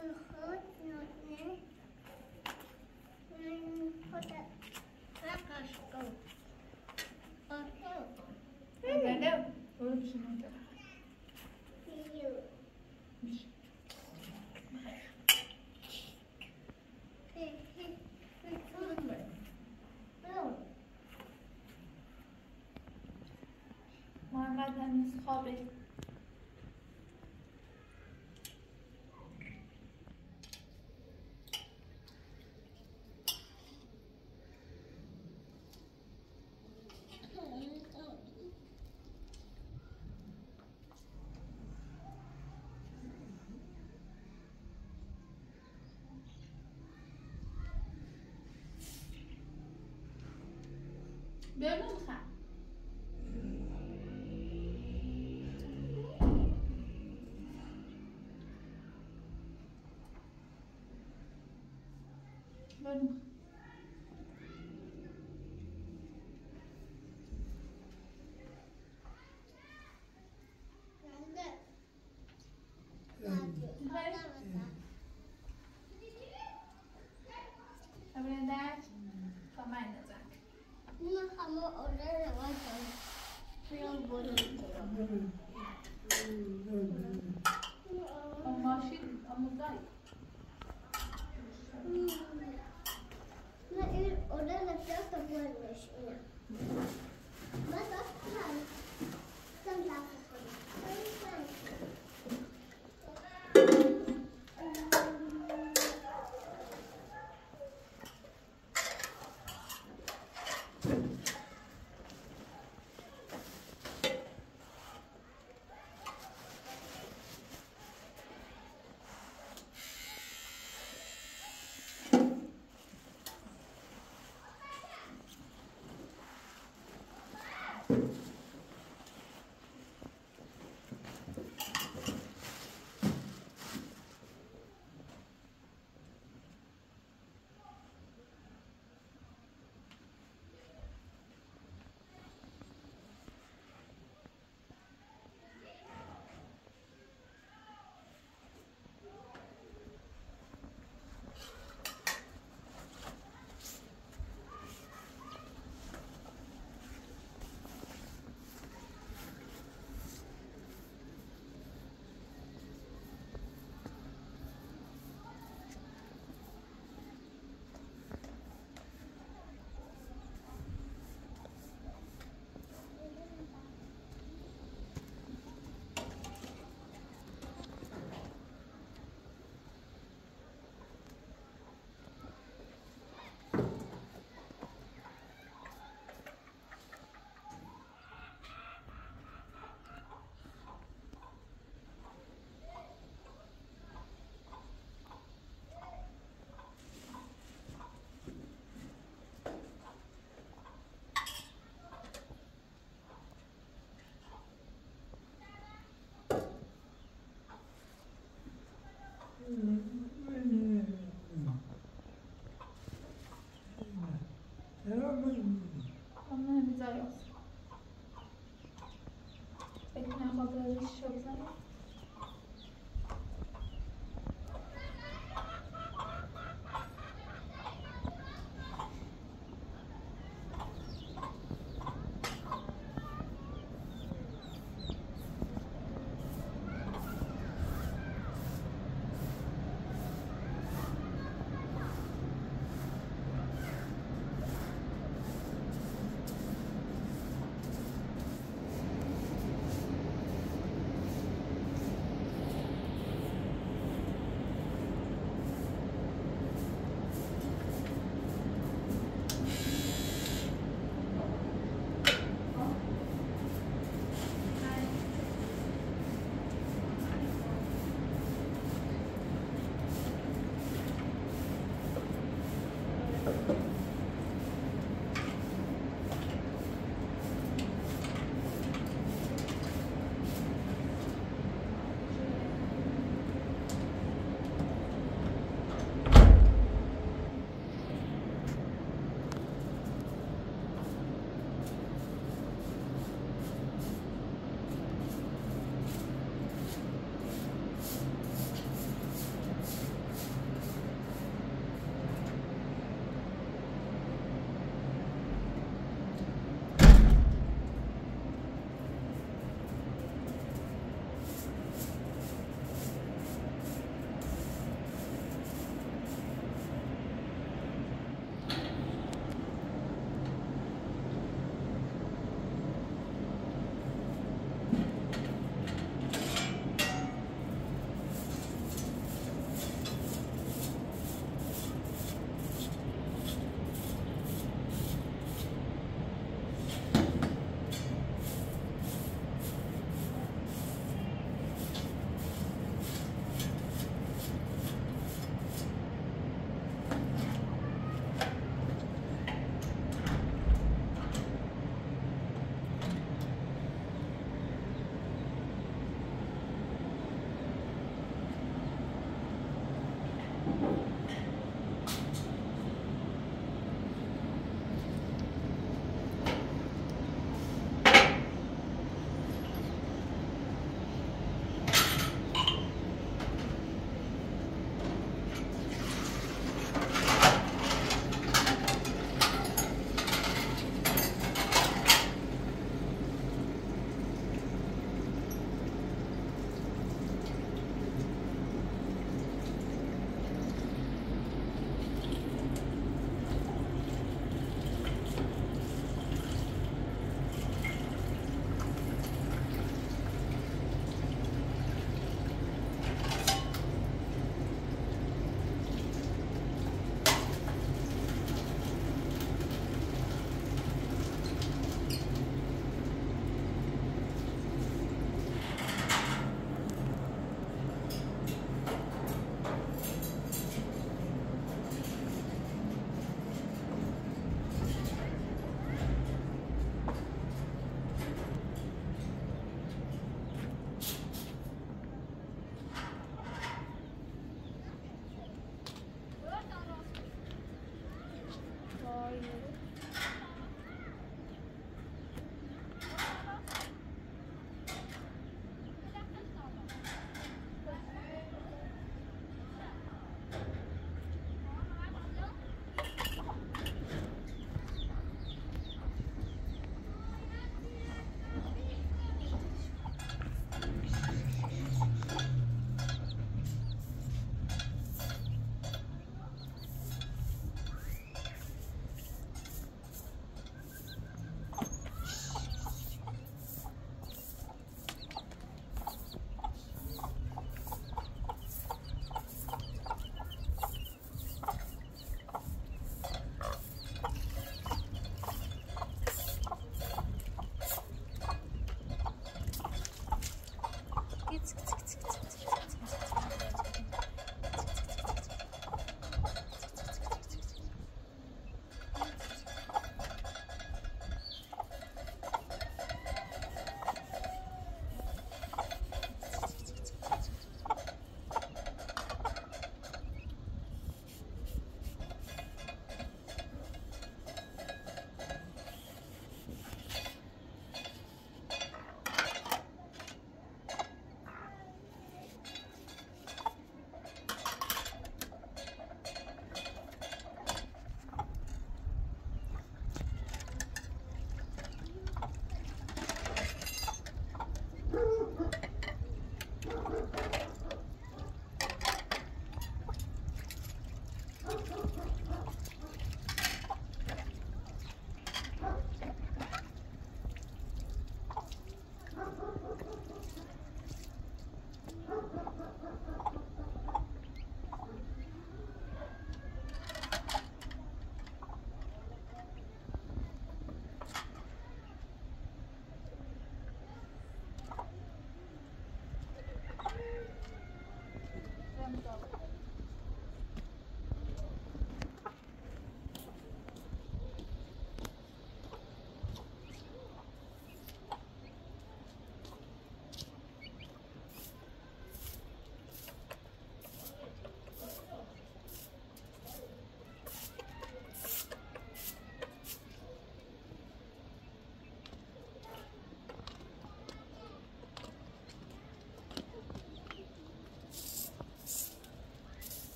Entendeu? Oxe, não tá. محمد هنوز خوابه. بیرون خواهم. بیرون.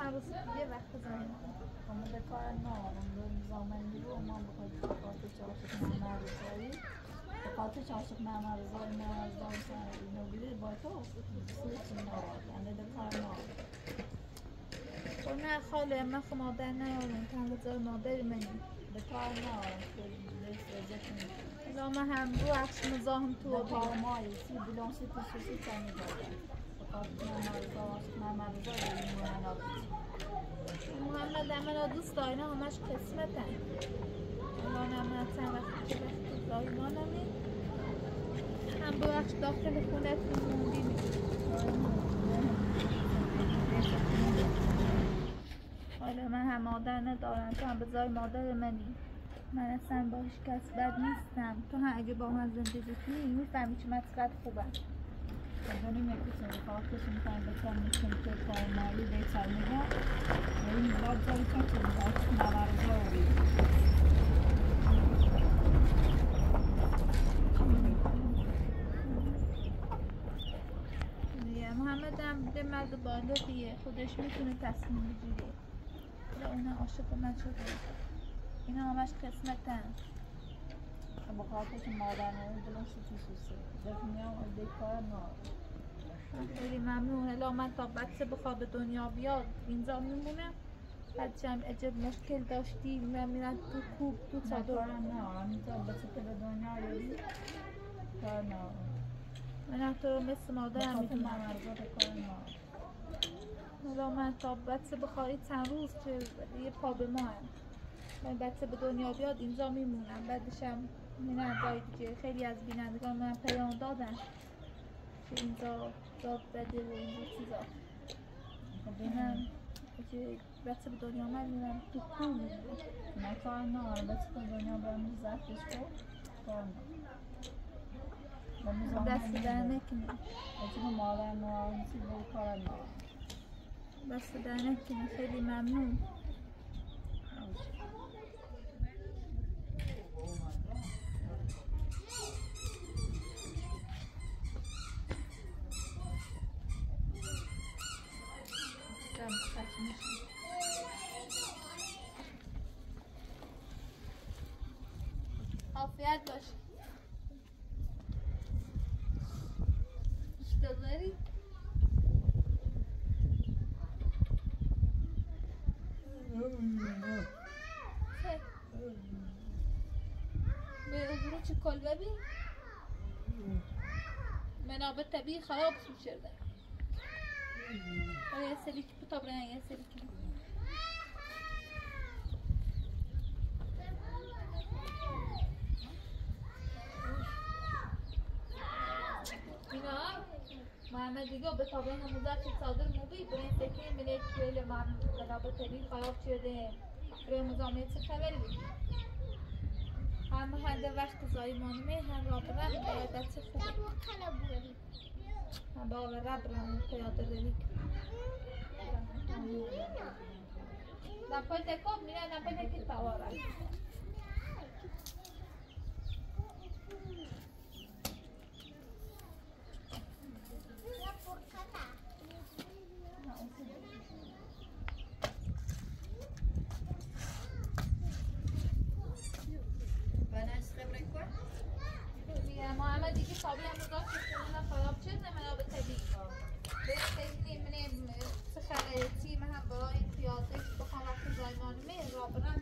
چند روز دیگه وقت زنیم اما به کار ندارم به زامندی رو ما بخواهد به خاطر چاشق محمد رضایی به خاطر چاشق محمد رضایی اینو بیده با تو سوچی ندارد یعنی به کار ندارم خب نه خاله من خب مادر نیارم تن بذار مادر منی به کار ندارم که لیست رزت میکنم الا من هم رو عکس مزاحم تو به و کار بیم مایی سی بلانسی خصوصی تنی دارم به خاطر محمد رضایی این مهنابید محمد من دوست دارم همش قسمتن الان من چند وقتی که وقتی زایمانمه هم ببخش داخل خونت موندیم حالا من هم مادر ندارم تو هم بذای مادر منی من اصلا با هیچ کس بد نیستم تو هم اگه با من زندگی کنی میفهمی که من چقدر خوبم بدونی میکنم خاطرش میکنم بکنم میکنم که کارمایی بهتر میگم و این بلاد زاری چند چیزی باید نورزا رو بید محمد هم به مرد بالغیه خودش میتونه تصمیم بگیره ولی اون عاشق من شده اینا همش قسمتن با خاطرش مادر نمی بلانسی خصوصی بفهمیم از دیکار خیلی ممنون الا من تا بچه بخواد به دنیا بیاد اینجا میمونم بچه هم عجب مشکل داشتی من میرم تو کوب تو چادر نه همینطور بچه که به دنیا یادی کار نه من تو رو مثل مادرم میدونم مرزا به کار نه الا من تا بچه بخواد چند روز که یه پا به ما هم من بچه به دنیا بیاد اینجا میمونم بعدش هم میرم جای دیگه خیلی از بینندگان من پیام دادن که اینجا داد بده و اینجا چیزا من که بچه به دنیا من میرم تو کور میمونم نه کار نه بچه به دنیا برمی زفتش کن کار نه دست در نکنی بچه به مادر نوارنسی به کار نه دست در نکنی خیلی ممنون عافیت باش داری؟ به عبور چه کلبه بی؟ منابع طبیعی خراب شده یه سری که بتا برن یه سری که اینا محمد دیگه به تابع هموزه که صادر موبی برین سکنی منه تویل منابع طبیعی خراب شده برای مزامه چه خبری بید هم هنده وقت زایمانمه هم را برم باید چه خوبه هم با رب رم پیاده روی نپای تکاب میره نپای تکی توارم محمد دیگه صابی هم بزار که خونه خراب شد منابع طبیعی خیلی من چه خرایطی من هم برای پیاده بخوام وقت زایمانمه را برم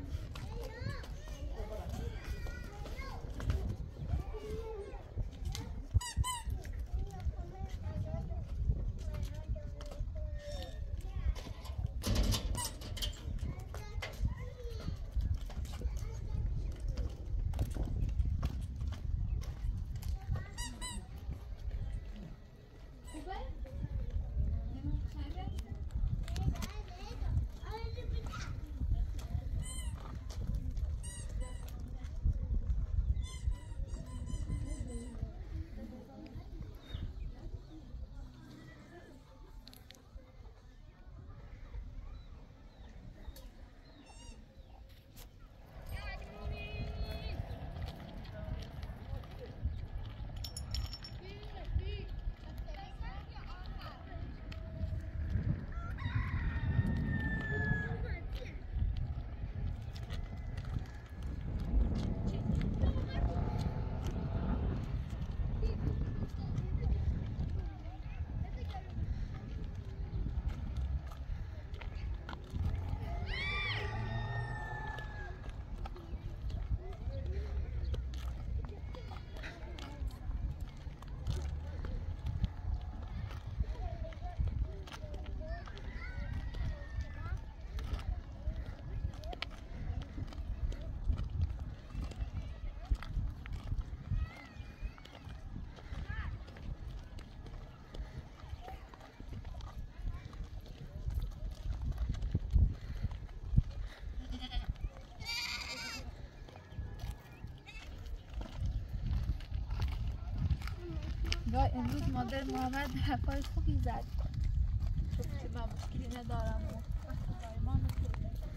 وای امروز مادر محمد حرفای خوبی زد. گفت که من مشکلی ندارم و زایمان رو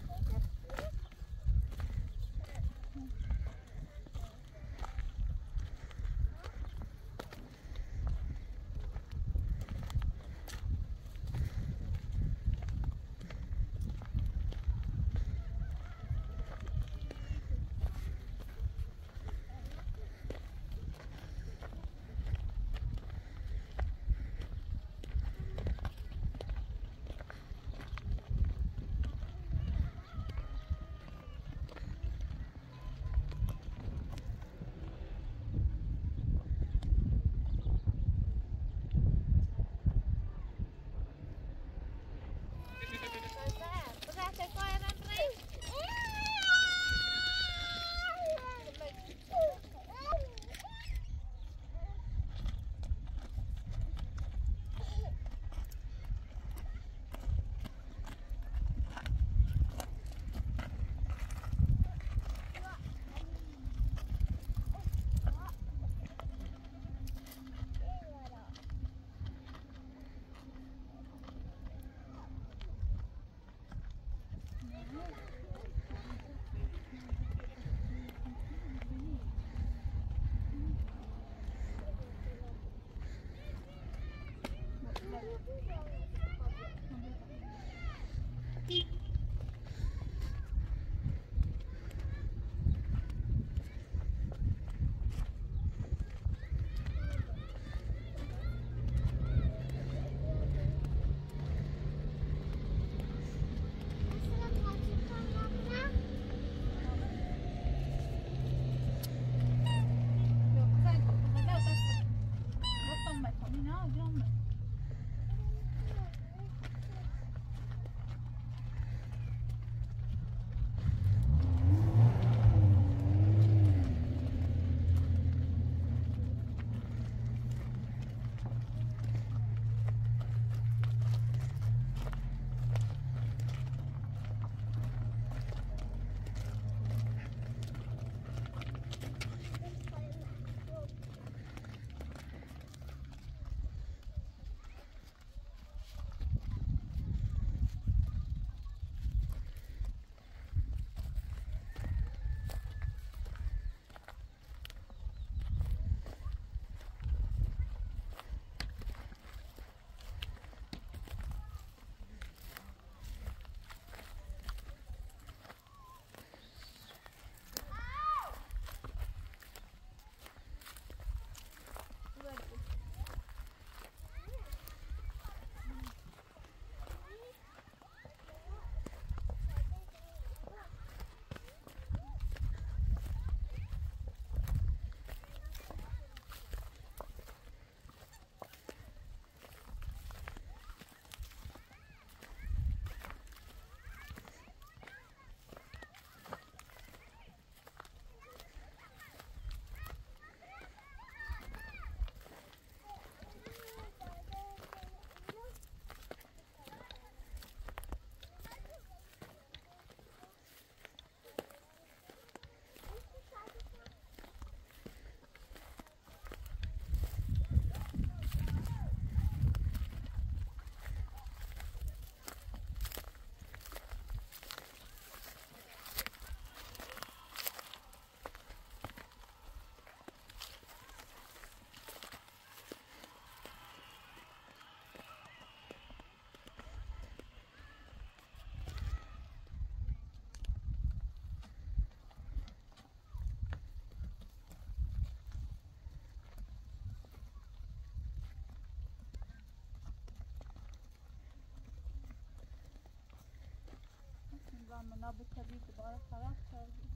من ابو کبیر دوباره خراب کردی.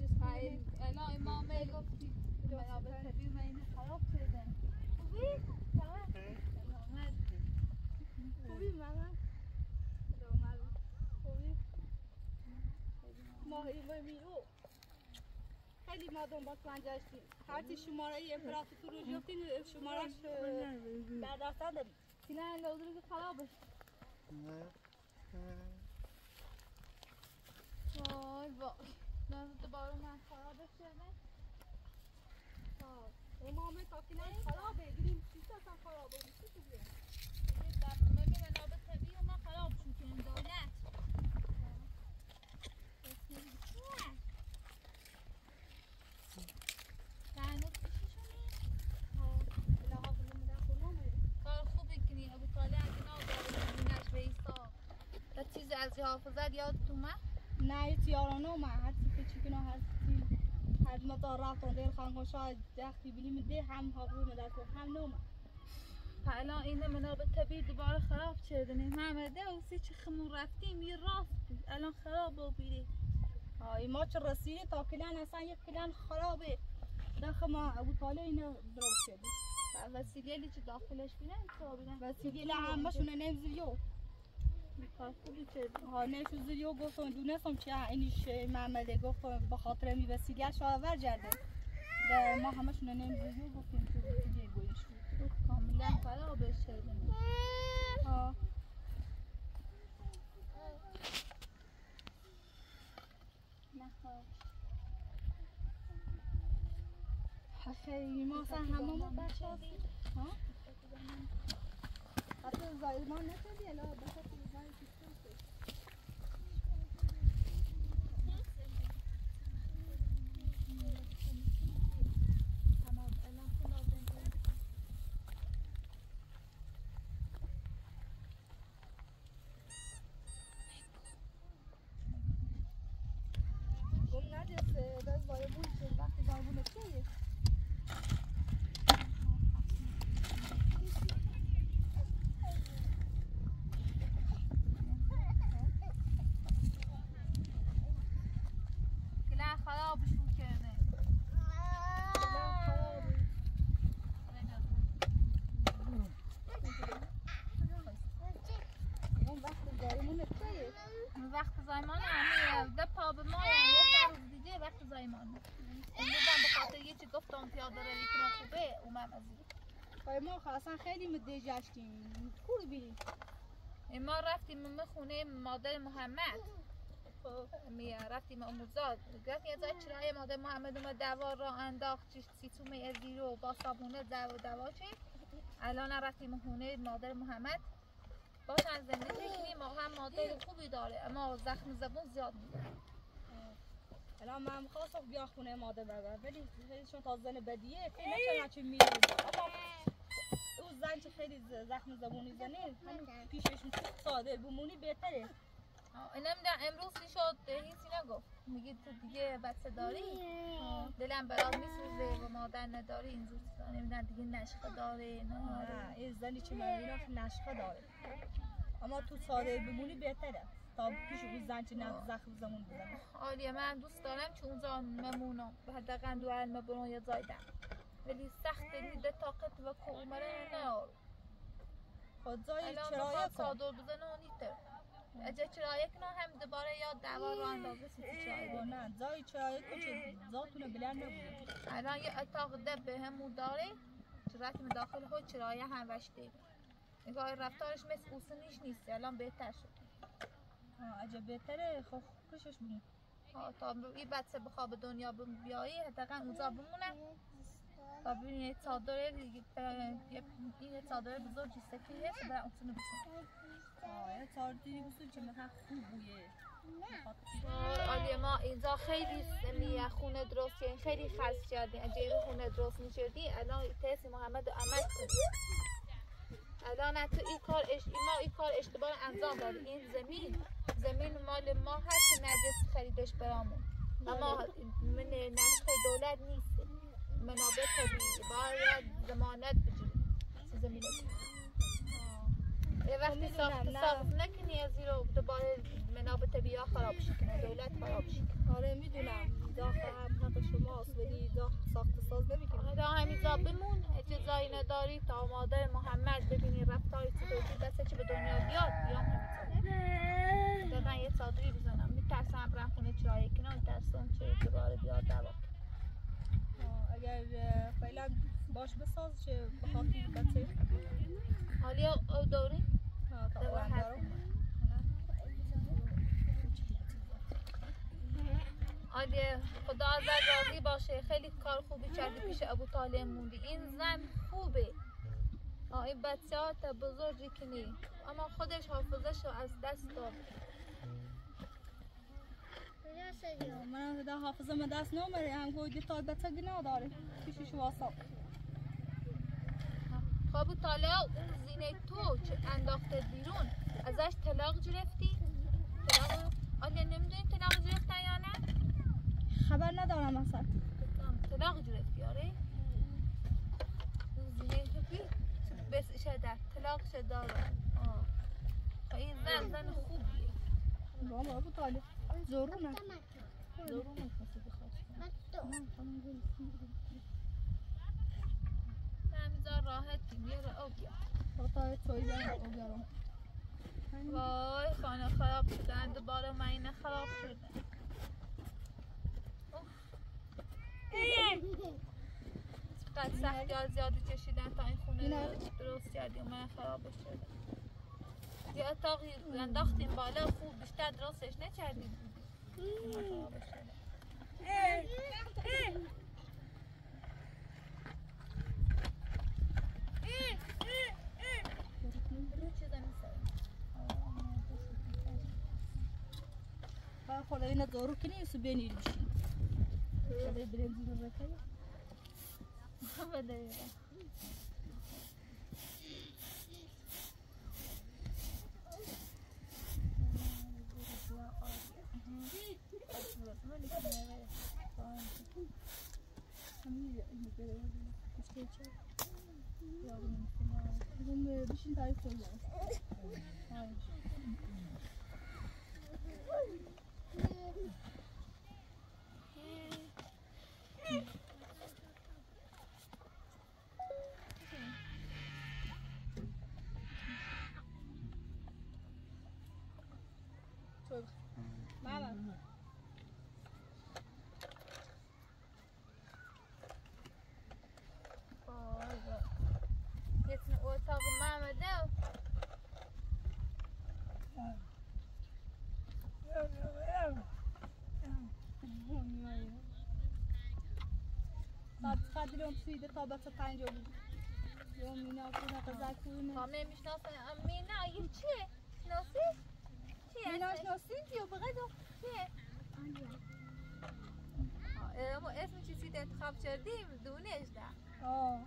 الان امام گفتی جناب کبیر من اینو خراب کردن. خوبی ماما خوبی ما میرو خیلی ما دنبال کنن جاشتیم هرچی شماره امپراتور رو جفتین شمارهش در دستان داریم سینه لازم که خرابش وای وای لازم دوباره من خرابش شده امام کافینا خرابه گیریم چیزا اصلا خرابه چی دیگه ببین منابع طبیعی و ما خراب شد که این دولت کار خوبی کنی ابو طالع از اینا دارینش به ایسا تا چیز از حافظت یادت اومد؟ نه هیچ یارانه من هرچی که چیکنا هرچی هر مطار رفتن دیر خانگو شاید دختی بلیم ده هم حافظ مدرسه هم نومه الان این منابع طبیعی دوباره خراب شده نه محمده و سی چه خمون رفتیم یه راست بود الان خراب و بیری آی ما چه رسیده تا کلان اصلا یک کلان خرابه داخل ما ابو طالع اینو درست شده وسیله چه داخلش بینن تو بینن وسیله همشون نمیزیو کار خوبی شده ها نشو زیو گفتم دونستم چه اینش محمده گفتم به خاطر می وسیله شاور جرده ده ما همشون نمیزیو گفتیم تو وسیله گویش کاملا خرابش شده ها خیلی ما اصلا هممون بچه ها حتی زایمان نکردی الا بخاطر زای کشتن گم نجسه دست زایبون شد وقتی زایبون چیه وقت زایمان همه ده پا به ما یه روز دیگه وقت زایمان امروزم به خاطر یه چی گفتم پیاده روی کنم خوبه اومم از این ما اصلا خیلی مده جشتیم کور بیریم ما رفتیم خونه مادر محمد رفتیم اموزاد رفتیم یه جای چرای مادر محمد اومد دوار را انداخت سیتوم ازی رو با صابونه دوا چه الان رفتیم خونه مادر محمد باش از زندگی کنیم هم مادر خوبی داره اما زخم زبون زیاد میده الان من خواستم بیا خونه مادر ببر ولی خیلیشون تا زن بدیه خیلی چه میره اما اون زن چه خیلی زخم زبونی زنه همین پیششون ساده بمونی بهتره نمیدونم امروز چی شد هیچی نگفت میگه تو دیگه بچه داری دلم برات میسوزه و مادر نداری اینجور چیزا نمیدونم دیگه نشخه داره نه این زنی چه میبینم که نشخه داره اما تو ساده بمونی بهتره تا پیش اون زن چه زخم زبون بزنه عالیه من دوست دارم که اونجا ممونم حداقل دو علم برون یا زایدم ولی سخت نیده طاقت و که عمره نه خود زای چرایه کن صادر بزنه و نیته اجا چرایه کنه هم دوباره یا دوار رو اندازه سیتی چرایه نه زای چرایه کن چه ذاتونه بلند نبوده الان یه اتاق دب به همون داره چرایه داخل خود چرایه هم وشته نگاه رفتارش مثل اوسنیش نیست الان بهتر شد اجا بهتره خب کشش بمون تا این بچه بخواه به دنیا بیایی حداقل اونجا بمونه و ببینید چادر این چادر بزرگی سکی هست برای اونتونه بسون یه چادری بسون که مثلا خوب بویه عالیه ما اینجا خیلی خونه درست کردیم خیلی خرج کردیم اگه خونه درست می‌کردی الان تیس محمد عمل کنیم الان تو این کار اشتباه انجام دادیم این زمین مال ما هست نجس خریدش برامون اما من نشخ دولت نیست منابع طبیعی باید ضمانت بگیریم زمین یه وقتی ساخت نکنی از این رو دوباره منابع طبیعی ها خراب شکنه دولت خراب شکنه آره میدونم داخل هم حق شماست ولی ساخت ساز نمیکنی دا همیزا بمون اجازایی نداری تا مادر محمد ببینی رفتاری چطوری بسه چه به دنیا آش بساز چه بخاطی بچه حالی او دوری ها تا دو آن دارو حالی خدا ازت راضی باشه خیلی کار خوبی کردی پیش ابو طالب موندی این زن خوبه این بچه ها تا بزرگی کنی اما خودش حافظش رو از دست داد من دا حافظه من دست نمیره هم گویدی تا بچه گناه داره پیشش واسا ابو طالب اون زینه تو که انداخته بیرون ازش طلاق گرفتی؟ آیا نمیدونی طلاق گرفتن یا نه؟ خبر ندارم اصلا طلاق گرفتی آره؟ اون زینه تو بی بس شده طلاق شده این زن خوبیه بابا ابو طالب زورونه ضرور کسی بخواد همینجا راحتیم یه رو آب بیار تا توی برم آب بیارم وای خانه خراب شدن دوباره من اینه خراب شدن قد سختی ها زیادی چشیدن تا این خونه درست کردیم من خرابش شده یه اتاقی انداختیم بالا خوب بیشتر درستش نکردیم خرابش شده خدا اینه دارو کنی سو بینیر بشین خدا برنزی رو بکنی بده بشین تایید کنی ماما يتن اتاق ماما دو قدرم سویده تا بچه 5 بود یوم مینا کنه قضا کنه همه میشناسن مینا این چیه؟ شناسی؟ چیه؟ مینا شناسی یا بقید چیه؟ اما اسم چیزی که انتخاب کردیم دونش ده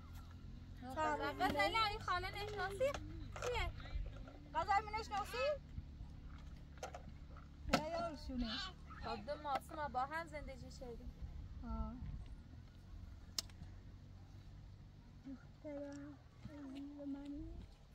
غزالی این خاله نشناسی؟ چیه؟ غزال می نشناسی؟ نه یارشونه خب دو ماسم با هم زندگی شدیم دخترم عزیز منی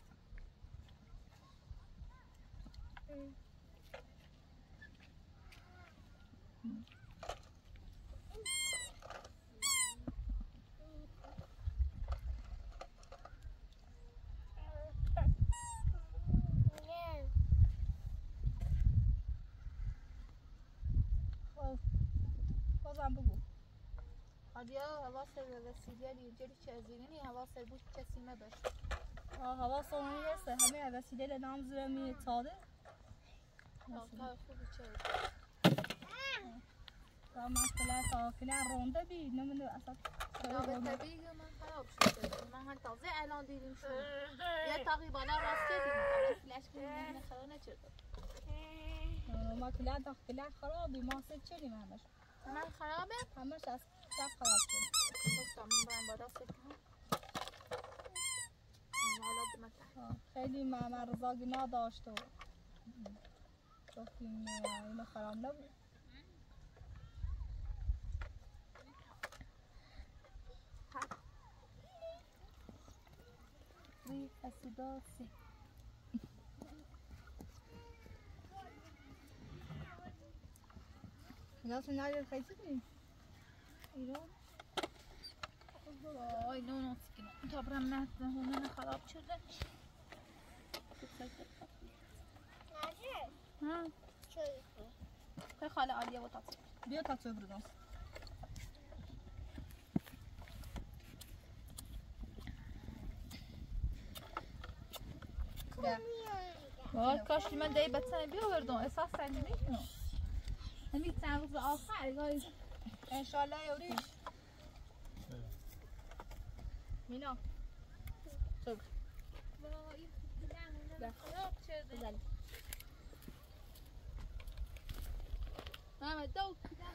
بازم بگو آدیا حواس وسیله اینجوری چه زیرینی حواس بود کسی نداشت هوا سونی هسته همه وسیله لنام زرمی تاده کار خوبی چه و من خلا تا کنه رونده بی نمیدونم اصلا رابطه طبیعی من خراب شده من هم تازه الان دیدیم شد یه تاقی بالا راست کردیم فلش کنیم نخرا نچرده ما کلا تا کلا خرابی ما سه چریم همش من خرابه؟ همش از شب خراب شد گفتم من برم بالا سکنم حالا دمتن خیلی من رضاگی نداشت و گفتیم اینو خراب نبود روی فسیدا سی اینا سناریو خیلی کنیم ایران وای نو سکنم تا برم نتنه همه خراب شده ها خیلی خاله عالیه با تاسی بیا تا تو بردم کاش من دی بتسن بیاوردم احساس سنگی میکنم همین چند روز آخر گایز انشالله یوریش مینا خوب ماما دو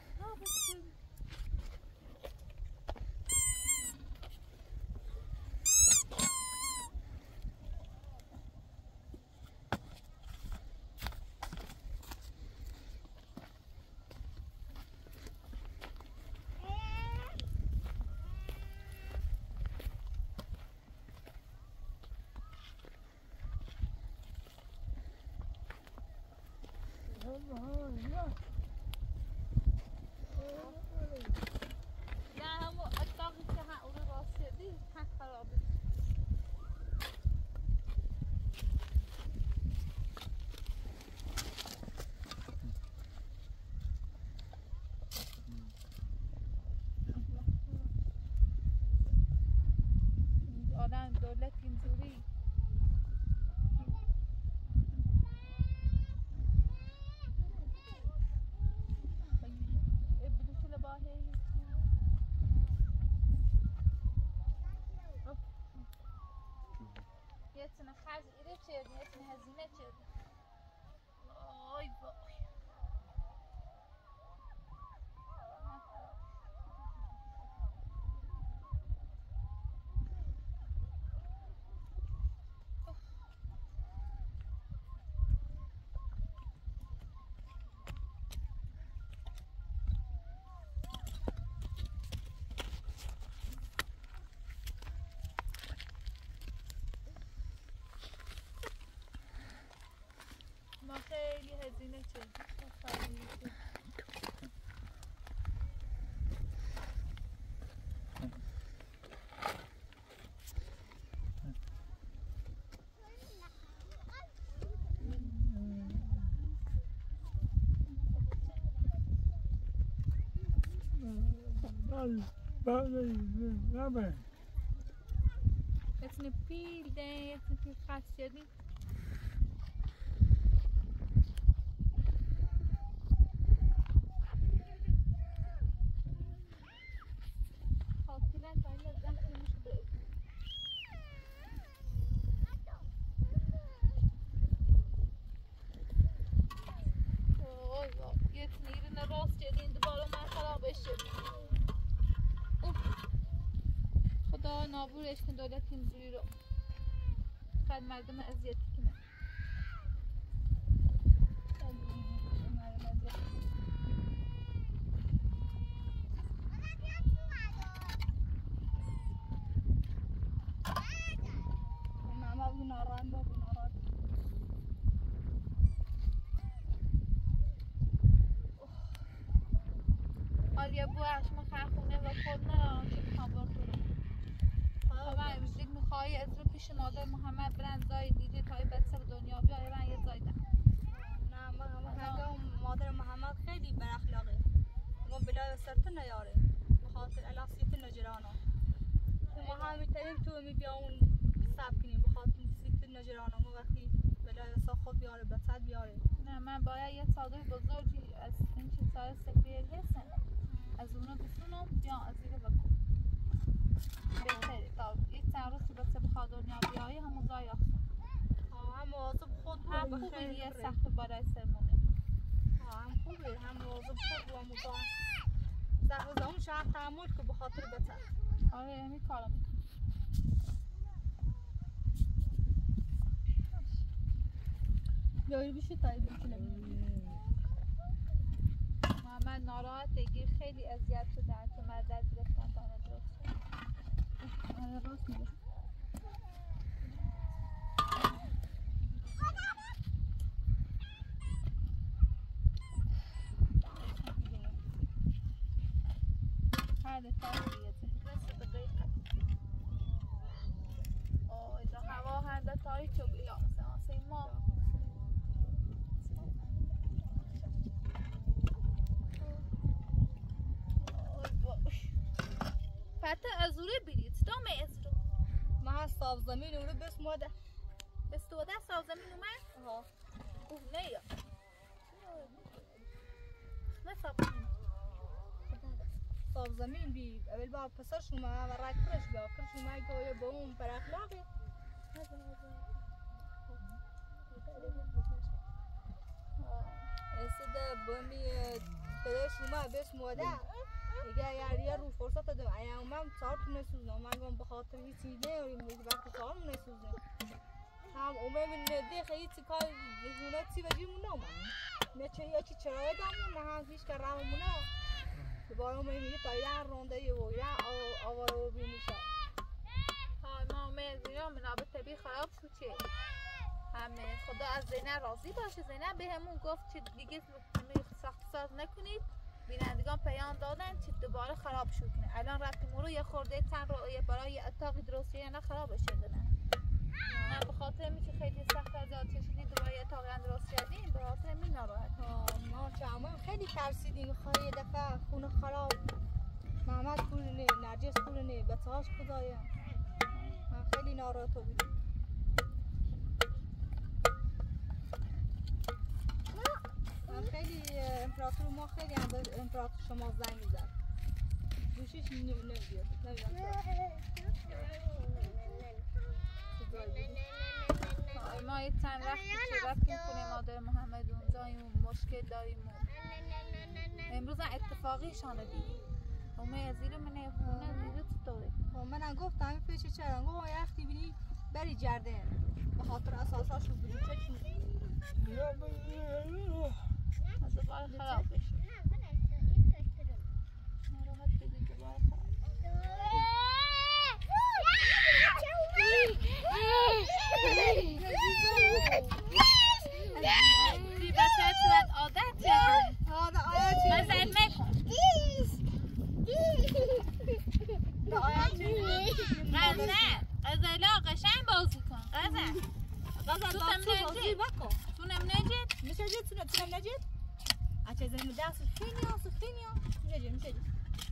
دولت اینجوری بلوشل باهی یه تنه خرج ایره چیردی یه تنه هزینه چیردی آی وای ما خیلی هزینه چیردی اسم پیل ده اسم پیل خاص شدی خاطران باید زخم میشه وای وای یه تنیرین راست جدین دوباره من خرابش شد خدا نابورش کن دولت اینجوری رو خد مردم اذیت کنه ماما بناران با بناران آلیا بوش مخرخونه و خود ندارم که بخوام بکنم من امروز میخوایی از رو پیش مادر محمد برن زای دیگه تا این بچه به دنیا بیاره من یه زای ده نه مادر محمد خیلی بر اخلاقه ما بلای سرت نیاره بخاطر الاسیت نجرانه ما هم میتونیم تو میبیامون سب کنیم بخاطر سیت نجرانه ما وقتی بلای خود بیاره بچت بیاره نه من باید یه صادر بزرگی از این چیزهای سکریر هستن از اونا بسونم یا از اینه بکن بهتره تا یه چند روز که بچه بخواد دنیا بیایی همون زای اخصم هم مواظب خود هم خوبه یه سخت برای سرمونه هم خوبه هم مواظب خود و مزاحم سخت زمان شاید تحمل که بخاطر بچه آره همین کارو میکنم بیایی بشه تایی بکنه محمد ناراحت دیگه خیلی اذیت شدن که مدد گرفتن تا ندرست آره راست میگه هر دفعه اذا هوا هر دفعه چوب یا مثلا ما حتی از اوره برید دامه از رو ما هست صاف زمین اونو بس ماده استوده سازمین اومد؟ ها اوه نه یا نه سازمین صاف زمین بی اول با پسرش اومد و رای کرش بیا کرش اومد که با اون پر اخلاقی استده بمی پدرش اومد بهش مادر دیگه یه رو فرصت دادم ایا اومم چهار تونه سوزنم من گفتم به خاطر هیچی نه وقتی چهار تونه سوزنم هم اومم نده هیچ کار دیونه چی بجیمون نمون نه چه یا چی چرا دامون نه هم هیچ کار رامونه دوباره اومم میگه تایید رونده و یا آوارو بینیشه ها ما اومد زیرا منابع طبیعی خراب شد چه همه خدا از زینب راضی باشه. زینب به همون گفت که دیگه سخت ساز نکنید. بینندگان پیام دادن که دوباره خراب شد کنه. الان رفتیم رو یه خورده تن رو یه برای اتاقی درست یعنی خرابش شدن. من به خاطر میشه خیلی سخت از آتش شدید دوباره اتاقی هم درست کردیم به خاطر می ناراحت. ما چه خیلی ترسیدیم خواهی یه دفعه خونه خراب محمد پول نه نرجس پول نه بچه‌هاش خدایا من خیلی ناراحت بودم. خیلی امپراتور ما خیلی هم به امپراتور شما زنگ زد گوشیش نمیاد ما یه چند وقتی که رفتیم خونه مادر محمد اونجاییم مشکل داریم امروز اتفاقیشانو دیدیم اومه از زیر منه خونه دیده چطوره منم گفتم پیش چرا گفتم یه وقتی بینی بری جردن به خاطر اساساشو بودی چشم از دوباره خراب بشه ناراحت دیگه دوباره خراب دی بچه چند عادت غزل نکن غزلا قشنگ بازی کن غزل بازی بکن تونم نجد میشه جد تونم نجد اچه زنیم دست خینیا میشه جد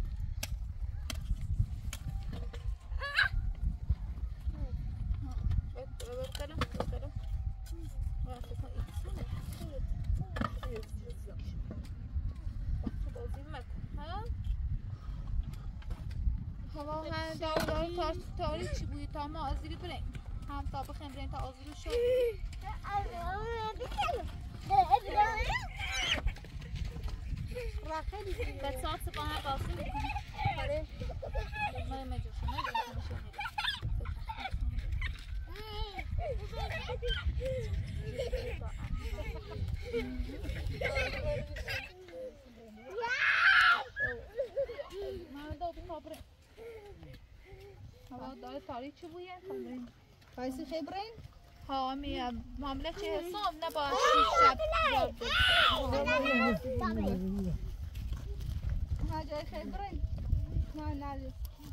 ببرم هوا هم دار تاریخی بودی تا ما آزیری بریم هم تا بخیم بریم تا آزیری شد به ساعت سپاه بازی میکنیم آره ما مجوشون هوا داره تاریخی بویه خبرین فایسی خبرین ها معامله چه حساب نباید شب جاب ها جای خبرین نه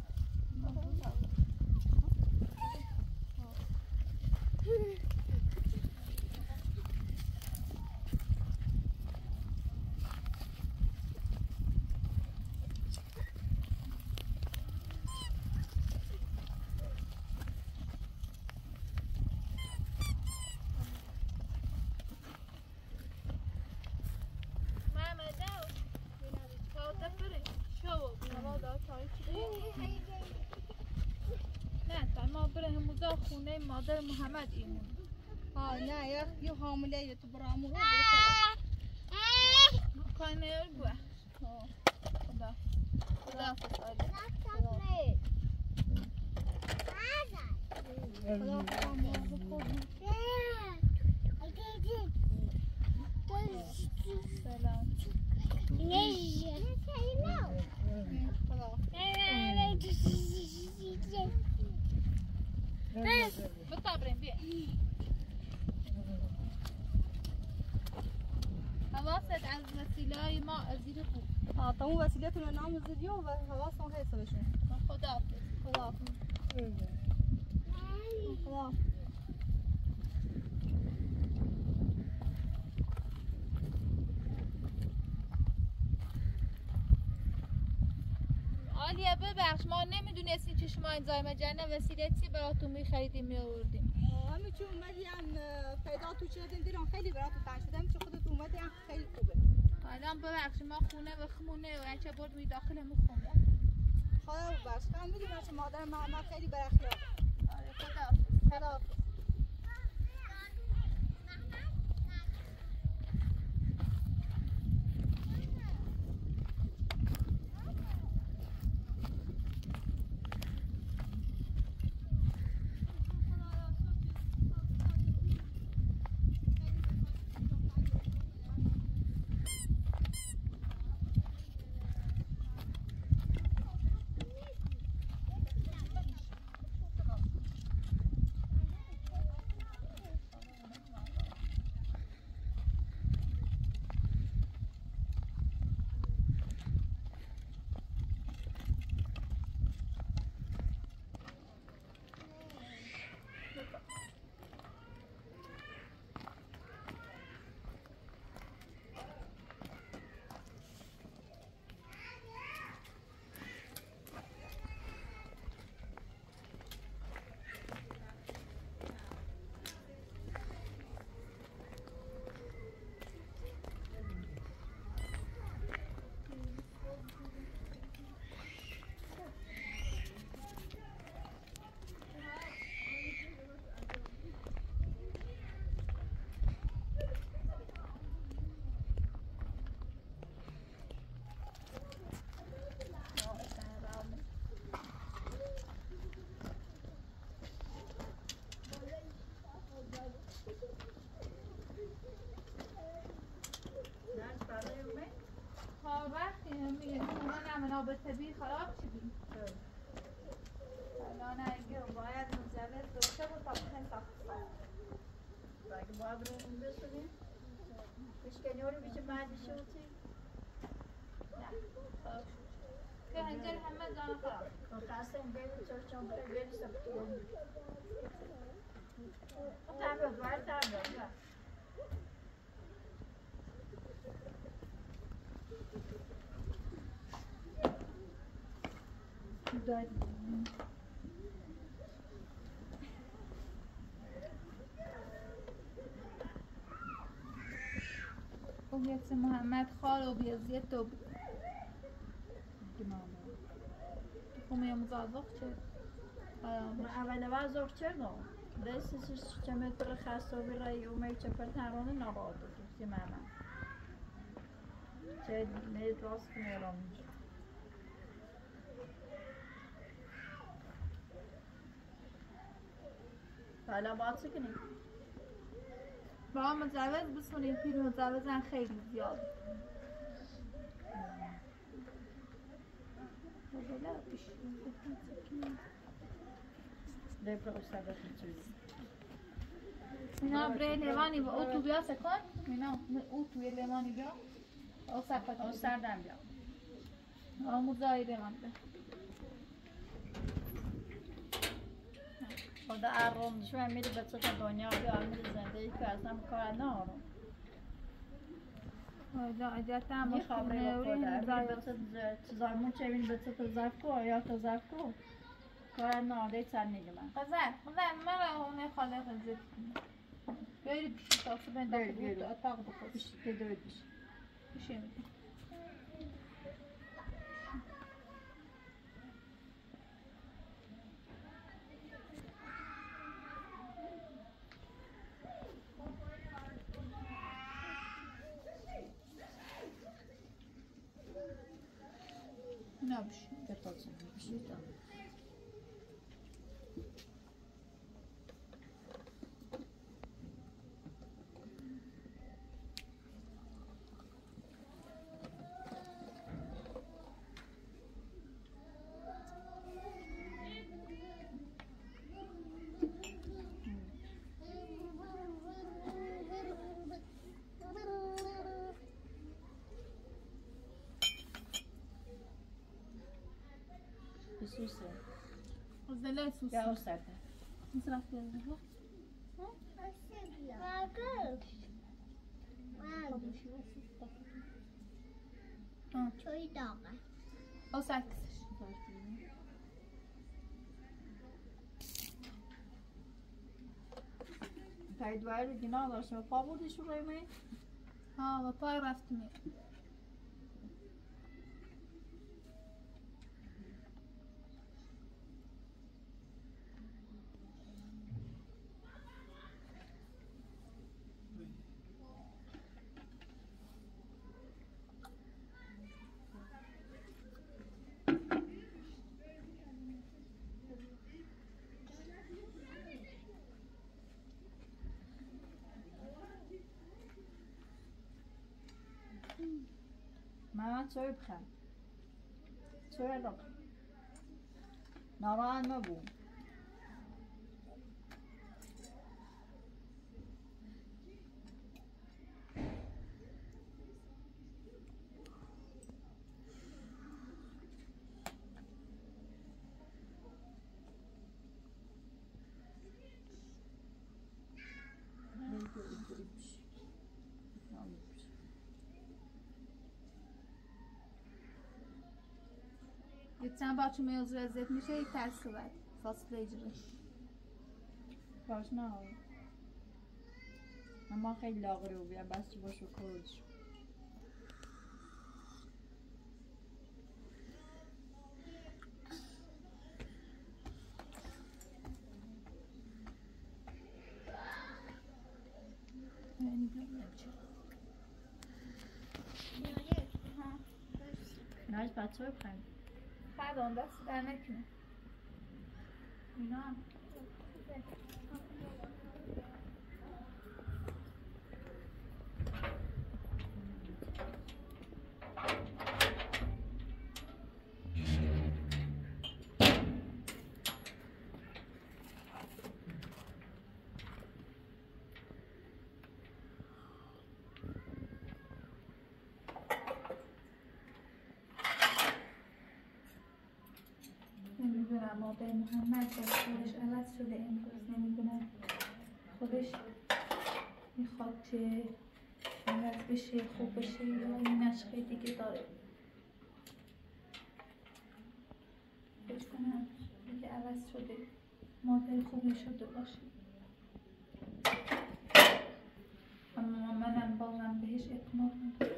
خونه مادر محمد ایمون ها نه یه حامله تو برامو رو کنه بگوه خدا سلام بطابرین بیا حواست از وسیله ما از زیر خوب تا اون وسیله تون نام زدیو و حواستون حسابشون خدا آلیا ببخش ما نمیدونستیم که شما این زایمه جنه وسیله چی براتون میخریدیم میآوردیم چون اومدی هم پیدا تو شدیم دیران خیلی برات تنگ شدم چون خودت اومدی هم خیلی خوبه. الان ببخشید ما خونه به خونه و چه برد می داخلمون خونه. خدا ببخش. من میدونم که مادر محمد خیلی براخلاقه. آره خدا. به طبیعی خراب شدیم. الان اگه باید مجوز داشته بود تا بخواهیم ساخت اگه باید رو اون بسونیم بشکنی رو بیشه بعدی شوتی؟ نه خراب شد که هنجل همه جان خراب خواستم بریم چون بریم سبتون تمرد باید تمرد داریم اویت محمد خال و بیازیت و خونه مزازق چه؟ اول وزاق چه نو؟ دستش چه متر خستابی رای اومه چه پر ترانه نباده دوستی محمد چه نید راست کنیرم حالا باید چه کنیم؟ با مجوز بسونیم پیر مجوزن خیلی زیاد لبرا سبب چیزی اینا برای لیوانی و او تو بیا سکن اینا او توی لیوانی بیا او سپت او سردم بیا آموزایی لیوانی بیا خدا ارام شما میری بچه تا دنیا بیا میری زندگی که اصلا کار نارم اجازه هم میخوام بچه چیزارمون چه بین بچه تا زفکو یا تا زفکو کار ناده چند میگه من خزر من را اونه خاله خزر بیایی پیشی تا صبح داخل اتاق بخور بیشی دوید بیشی بیشی میگه نه بیشی بیشی تا سوسه خزله سوسه یا سرده مصرف کرده چوی داغه او سکسش پیدوهای رو دینا داشتم پا بودیش رو روی می؟ ها و پای رفتم من چوی بخم چوی رو ناراحت مبون Geçen bahçe mevzu lezzetli şey tersi var. Faslayıcılık. باش نه اما خیلی لاغری و بیا بس باش و کلش Yani bilmiyorum. نه بچه های بخیم Pardon dest در نکنه. اینا نمیدونم مادر محمد با خودش عوض شده امروز نمیدونم خودش میخواد که عوض بشه خوب بشه یا این نشقه دیگه داره فکر کنم دیگه عوض شده مادر خوبی شده باشه اما منم بازم بهش اعتماد ندارم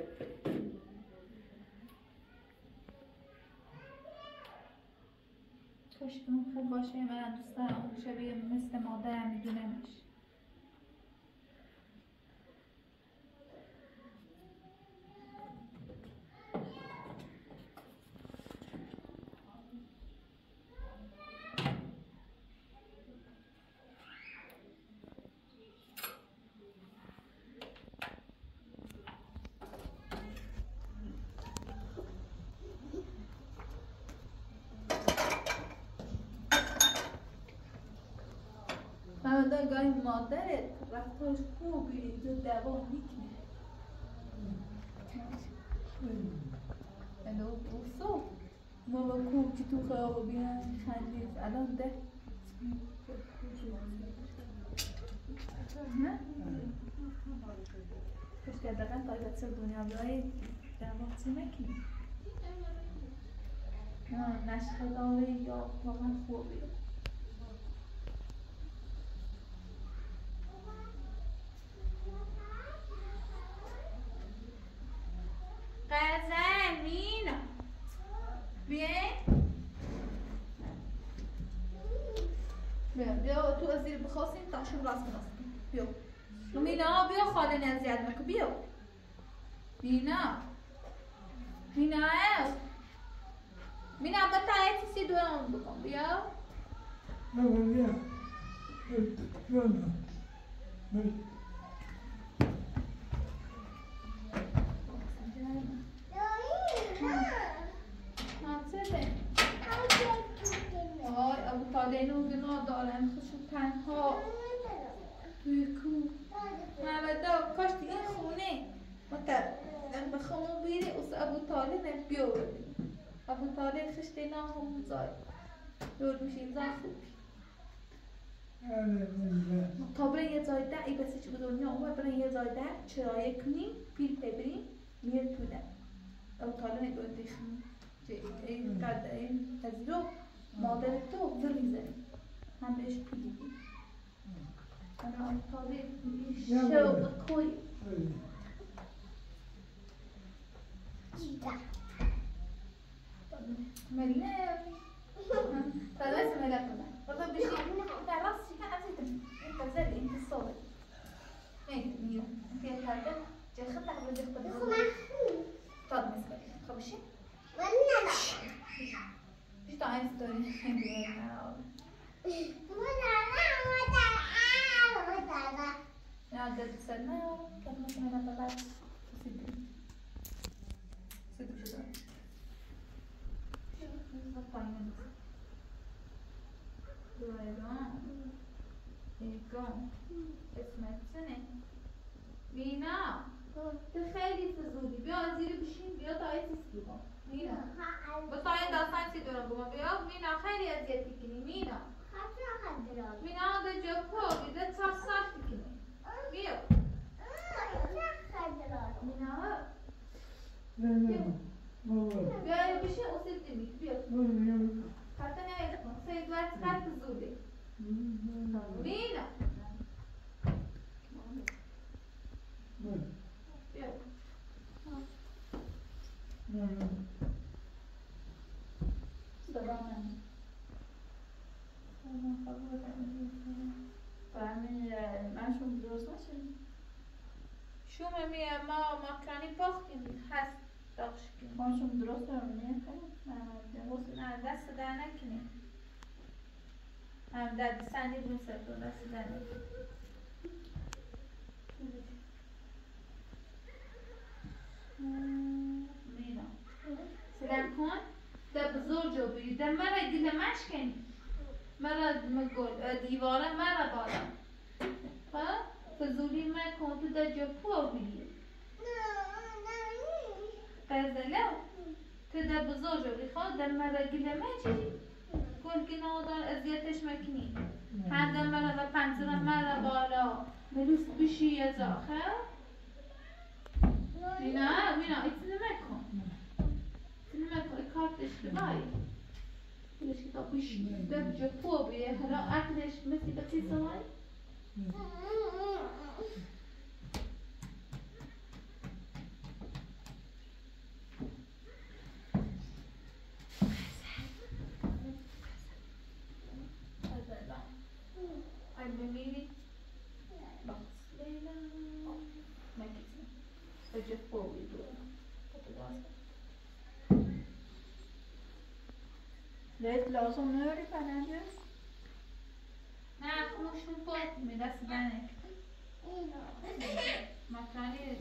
کاشتون خوب باشه من دوست دارم شبیه مثل مادرم میدونمش من گاهی مادرت رفتارش خوبی تو دوام میکنه الو بوسو ماما کوکی تو خواب بیان خندید الان ده نه؟ خوش که دقیقا تایبت سر دنیا بیایی دوام چی میکنی؟ نشخه داره یا واقعا خوبی Miina bien بیا تو از زیر بخواستیم تاشون راست کنستیم بیا مینا بیا خاله نزیاد نکن بیا مینا مینا با تایتی سی دوام بکن بیا وای ابو طالع اینو گناه دارن خودشون تنها توی کوه محمدا کاش دیگه خونه ما بخوام بیری از ابو طالع بیاوردیم ابو طالع خشت اینا هم زای دور میشین زای خوبی تا برای یه زای ده ای بسیج به دنیا اومد برای یه زای ده چرایه کنیم پیل ببریم میره تو ده ابو طالع نگاه دیخیم این قدر این پذیرو مادر تو ور میزنی هم بهش پیدیدی أنا طبيب شوق كوي ملام فلازم ملام والله بشي انت راسي كان عزيزة انت زل انت الصوت هيك ميو انت هذا جاي خطك بدك تبغى طب مسك خبشي ايش تعال ستوري نعدد سنة كانت مثلا أنا طلعت صدق شو ده؟ اسمها سنة مينا تخيلي فزولي بيا زيري بشين بيا طايت سكيبا مينا بطايت داستان سيدورا بما بيا مينا خيلي أزياد تكني مينا مينا هذا جوكو إذا تصار تكني بيا مينا بيا بشين أصير تميت بيا حتى نهاية سيد وقت خالف الزولي مينا بيا طبعا من شو درست نشد شو ممية ما كاني باختي حس داخشكي من شو درست نمی‌کنی نه دست در نکنی هم در سندی بون سرکن دست در نکنی مینا سلام کن ده بزرگ جو بگی ده مرا دیل مشکنی مرا مگل دیواره مرا بالا ها فضولی مکن تو ده جو پو بگی قزلو تو ده بزرگ جو بگی خواه ده مرا دیل مشکنی کل که نادار ازیتش مکنی هم ده مرا و پنزره مرا بالا ملوس بشی یه زاخه مینا ایتونه مکن کارت اشتباهی کلش که تا بوش دب جو پو بیه هلا اکلش مثل بچه سوای ای بمیری بس لیلا نکیزم جو پو بیدو ليت لازم نوري فنانجا نه خوشون پاک می دست دنک مکانی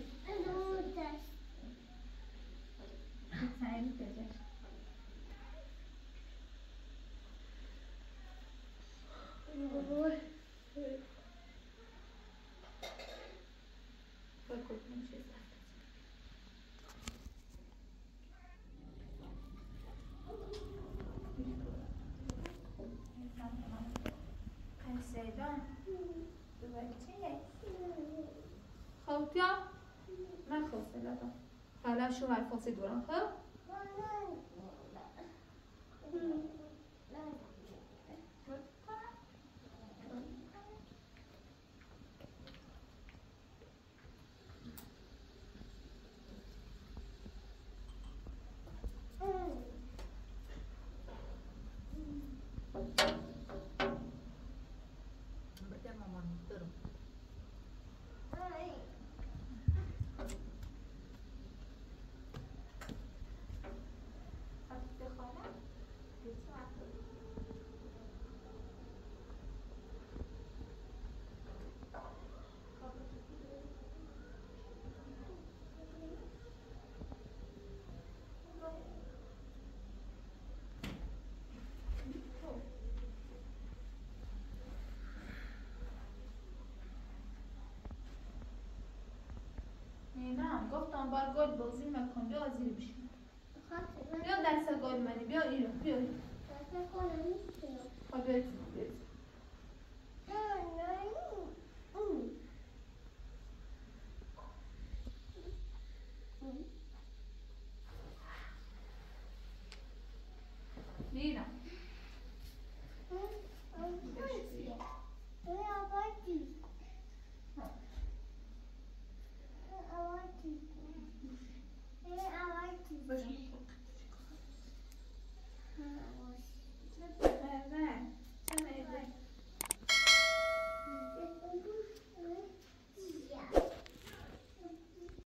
سعیدی تجش بکن میشه سیدان دو بچه خب بیا من خواسته لدم حالا شو های فاسی دوران خب نه گفتم بار گل بازی مکن بیا زیر بشین بیا دست گل منی بیا اینو بیا خب بیا Nina. بریم